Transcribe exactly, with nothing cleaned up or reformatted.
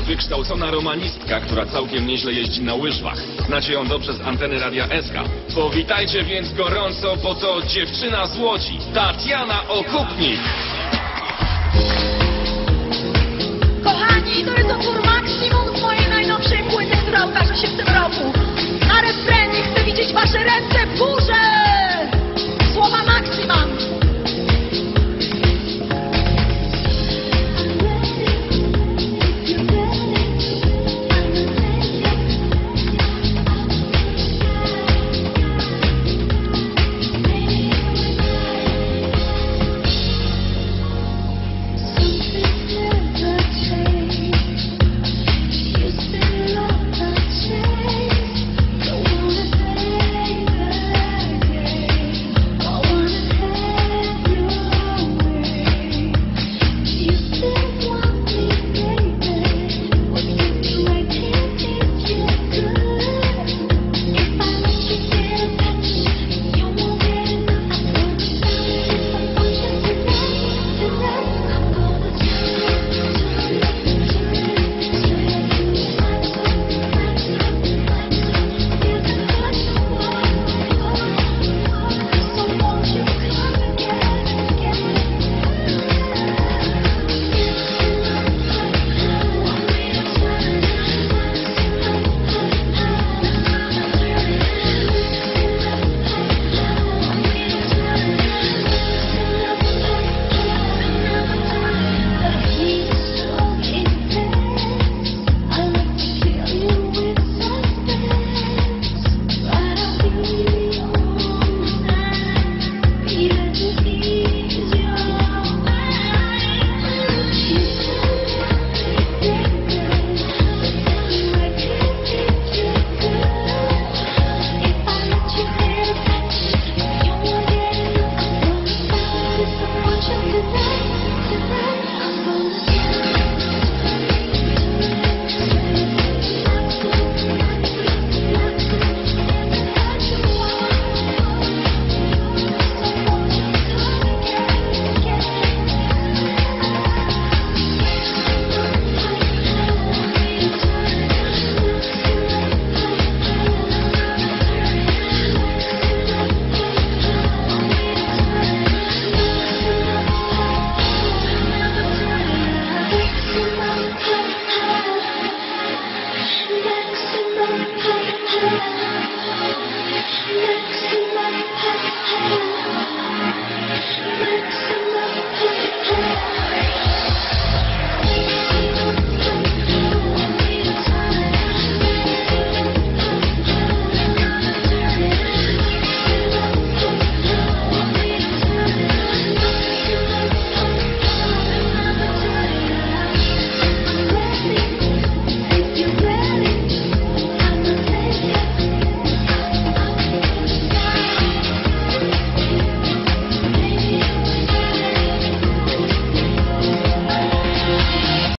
Wykształcona romanistka, która całkiem nieźle jeździ na łyżwach. Znacie ją dobrze z anteny Radia S K. Powitajcie więc gorąco, bo to dziewczyna z Łodzi, Tatiana Okupnik. Kochani, to jest utwór maksimum z mojej najnowszej płyty, która ukaże się w tym roku. Na refrenie chcę widzieć wasze ręce